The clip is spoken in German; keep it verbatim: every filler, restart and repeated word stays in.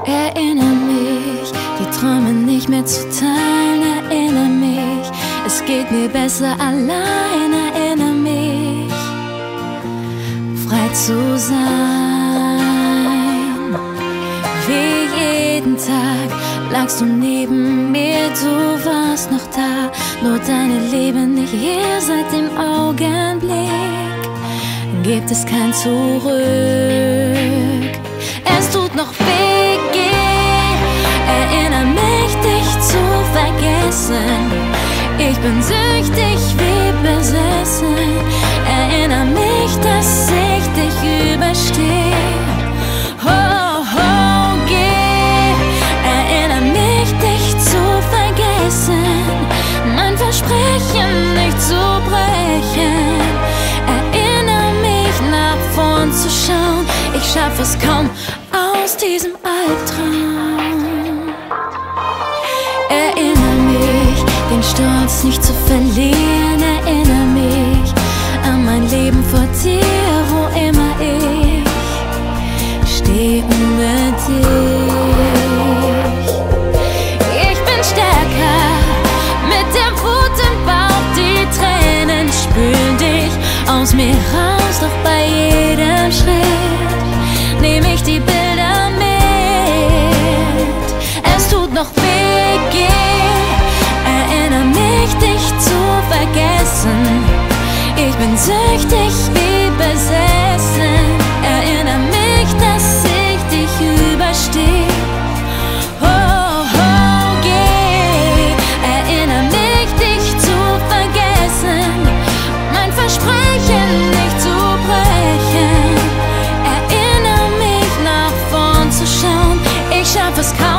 Erinnere mich, die Träume nicht mehr zu teilen. Erinnere mich, es geht mir besser allein. Erinnere mich, frei zu sein. Wie jeden Tag lagst du neben mir, du warst noch da. Nur deine Liebe nicht hier seit dem Augenblick. Gibt es kein Zurück. Es tut noch weh, geh. Erinnere mich, dich zu vergessen. Ich bin süchtig wie besessen. Erinnere mich, dass ich dich überstehe. Oh, oh, geh. Erinnere mich, dich zu vergessen. Mein Versprechen nicht zu brechen. Erinnere mich, nach vorn zu schauen. Ich schaff es kaum aus diesem Albtraum. Erinnere mich, den Stolz nicht zu verlieren. Erinnere mich an mein Leben vor dir, wo immer ich steh ohne dich. Ich bin stärker, mit der Wut im Bauch, die Tränen spülen dich aus mir raus, doch bei jedem Schritt nehm ich die Bilder mit. Es tut noch weh, geh. Erinnere mich, dich zu vergessen. Ich bin süchtig wie besessen. Erinnere mich, dass ich dich überstehe. Oh, oh, geh. Erinnere mich, dich zu vergessen. Mein Versprechen nicht zu brechen. Erinnere mich, nach vorn zu schauen. Ich schaff es kaum